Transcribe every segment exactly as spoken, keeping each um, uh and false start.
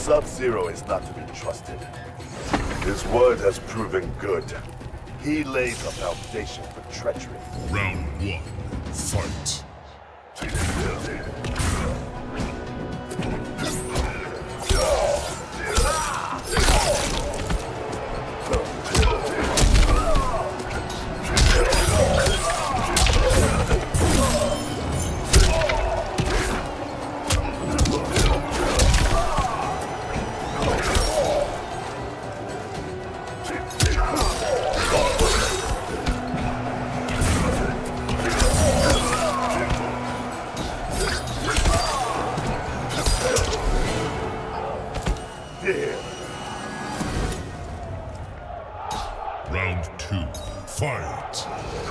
Sub-Zero is not to be trusted. His word has proven good. He lays a foundation for treachery. Round one, fight. Round two, fight!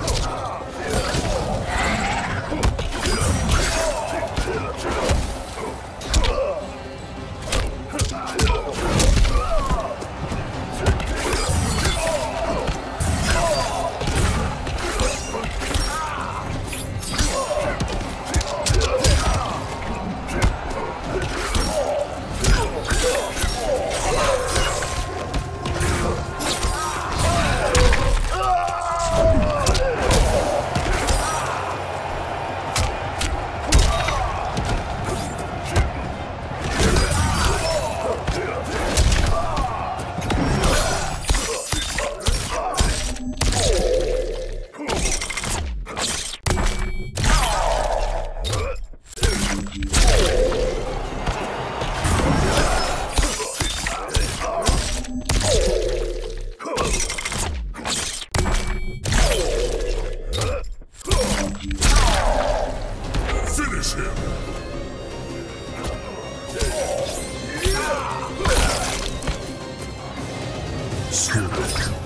Finish him! Skill.